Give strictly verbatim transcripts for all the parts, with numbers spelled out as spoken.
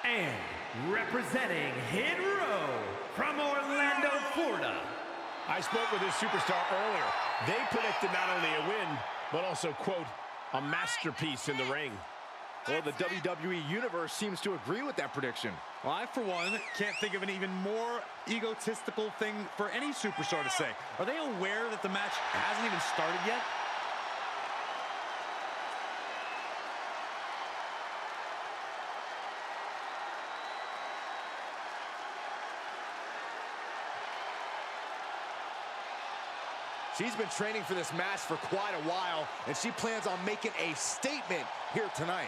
And representing Hit Row from Orlando, Florida. I spoke with this superstar earlier. They predicted not only a win, but also, quote, a masterpiece in the ring. Well, the W W E Universe seems to agree with that prediction. Well, I, for one, can't think of an even more egotistical thing for any superstar to say. Are they aware that the match hasn't even started yet? She's been training for this match for quite a while, and she plans on making a statement here tonight.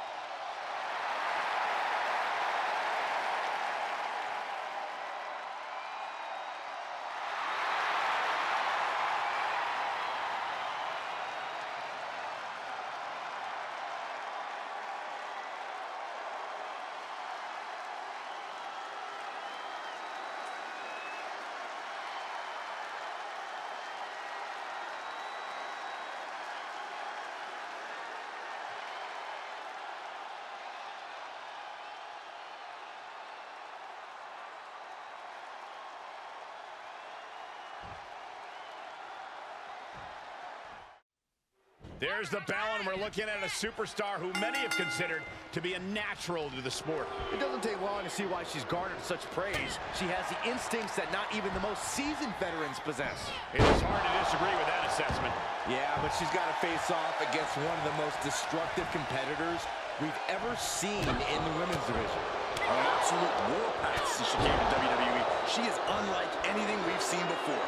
There's the bell, and we're looking at a superstar who many have considered to be a natural to the sport. It doesn't take long to see why she's garnered such praise. She has the instincts that not even the most seasoned veterans possess. It is hard to disagree with that assessment. Yeah, but she's got to face off against one of the most destructive competitors we've ever seen in the women's division. An absolute warpath since she came to W W E. She is unlike anything we've seen before.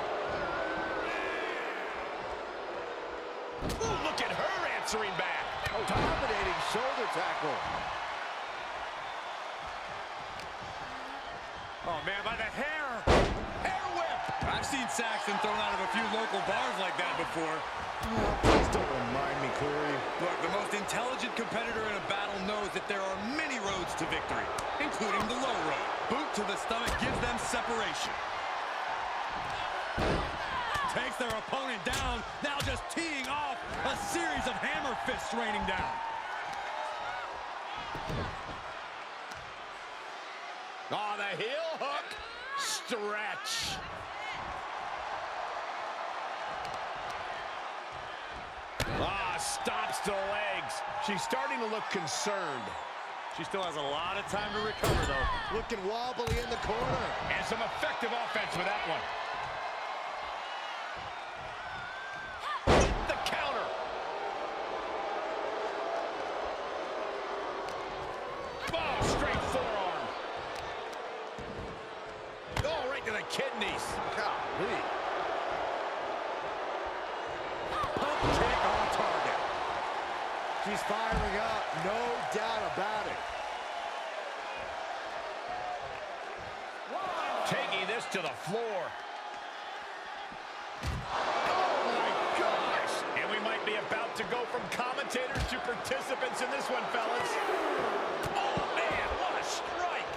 Ooh, look at her answering back. Oh, dominating shoulder tackle. Oh, man, by the hair. Hair whip. I've seen Saxton thrown out of a few local bars like that before. Oh, please don't remind me, Corey. Look, the most intelligent competitor in a battle knows that there are many roads to victory, including the low road. Boot to the stomach gives them separation. Takes their opponent down, now just teeing off a series of hammer fists raining down. Oh, the heel hook. Stretch. Ah, stops to the legs. She's starting to look concerned. She still has a lot of time to recover, though. Looking wobbly in the corner. And some effective offense with that one. The counter. Oh, straight forearm. Oh, right to the kidneys. Golly. Pump kick on target. She's firing up, no doubt about it. Taking this to the floor. About to go from commentators to participants in this one, fellas. Oh, man, what a strike.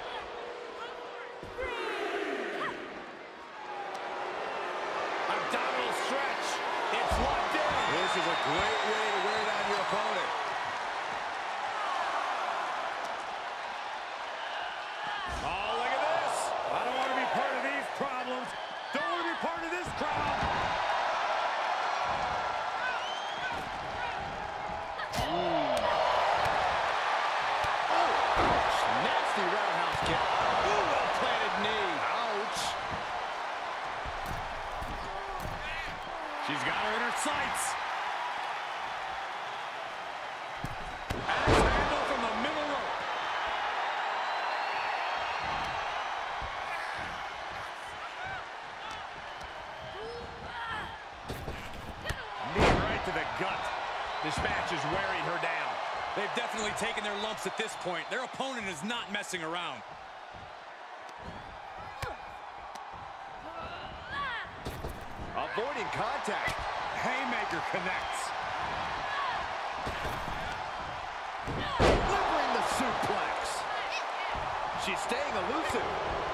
Abdominal stretch. It's locked in. This is a great way to wear down your opponent. Oh, look at this. I don't want to be part of these problems. Don't want to be part of this crowd. She's got her in her sights. Axe handle from the middle rope. Knee right to the gut. This match is wearing her down. They've definitely taken their lumps at this point. Their opponent is not messing around. Avoiding contact. Haymaker connects. Delivering the suplex. She's staying elusive.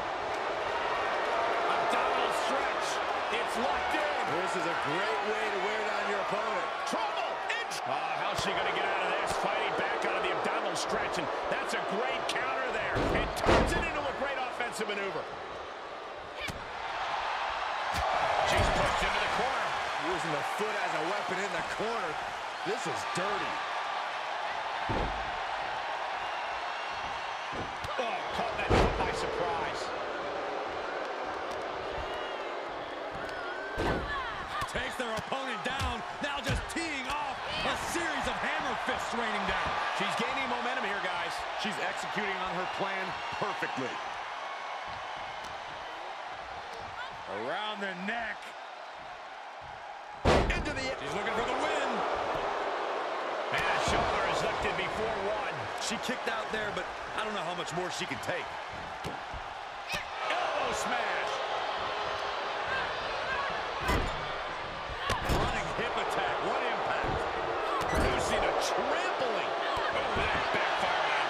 Abdominal stretch. It's locked in. This is a great way to wear down your opponent. Trouble. It's Uh, how's she going to get out of this? Fighting back out of the abdominal stretch, and that's a great counter there. And turns it into a great offensive maneuver. She's pushed into the corner. Using the foot as a weapon in the corner. This is dirty. Oh, caught that foot by surprise. Takes their opponent down, now just teeing off a series of hammer fists raining down. She's gaining momentum here, guys. She's executing on her plan perfectly. Around the neck. Into the... She's looking for the win. And a shoulder is lifted before one. She kicked out there, but I don't know how much more she can take. Elbow smash. Running hip attack. What impact. Producing a trampling. Oh, that backfired.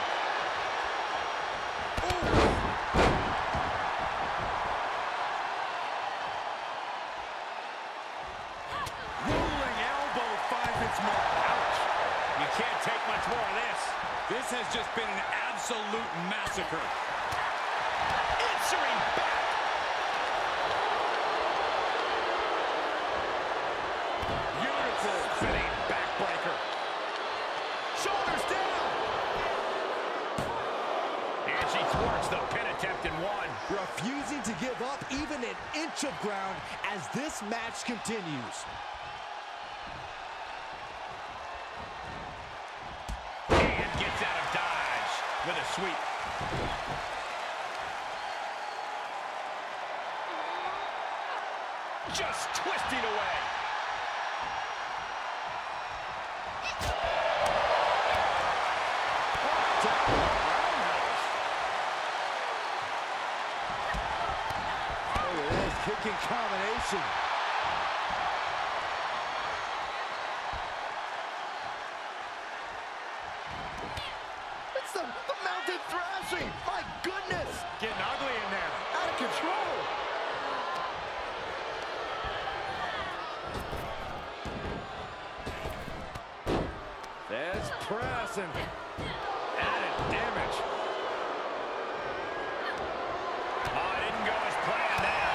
Rolling elbow finds its mark. Ouch. You can't take much more of this. This has just been an absolute massacre. Answering back. Beautiful fitting backbreaker. Shoulders down. And she thwarts the pin attempt in one. Refusing to give up even an inch of ground as this match continues. And gets out of dodge with a sweep. Just twisting away. Look at this kicking combination. It's the, the mounted thrashing. My goodness. Getting ugly in there. Out of control. There's press and added damage. Oh, it didn't go as planned now.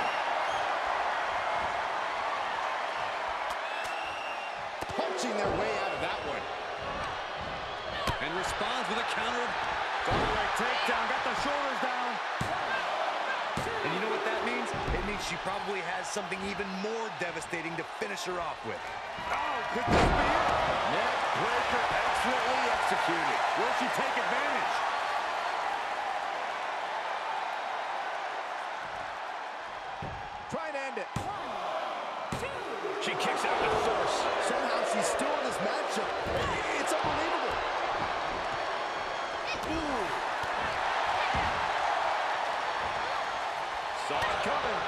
Punching their way out of that one. And responds with a counter. Double leg takedown, got the shoulders down. And you know what that means? It means she probably has something even more devastating to finish her off with. Oh, could this be it? Neck breaker excellently executed. Will she take advantage? Trying to end it. She kicks out with force. Somehow she's still in this matchup. It's unbelievable. Ooh. Saw it coming.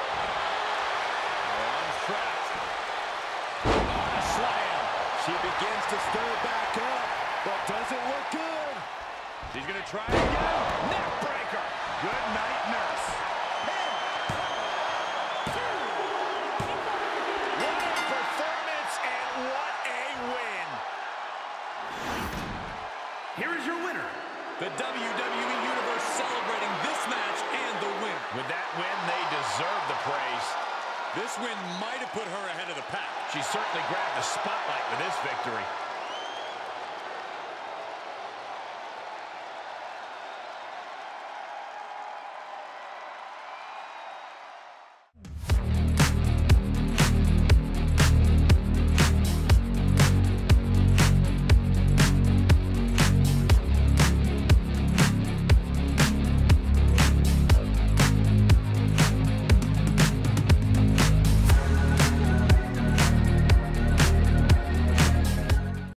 Arms trapped. Oh, a slam. She begins to stir back up, but doesn't look good. She's going to try it again. Neck breaker. Good night, nurse. What a performance and what a win. Here is your winner. The W W E Universe celebrating this match and the win. With that win, they deserve the praise. This win might have put her ahead of the pack. She certainly grabbed the spotlight with this victory.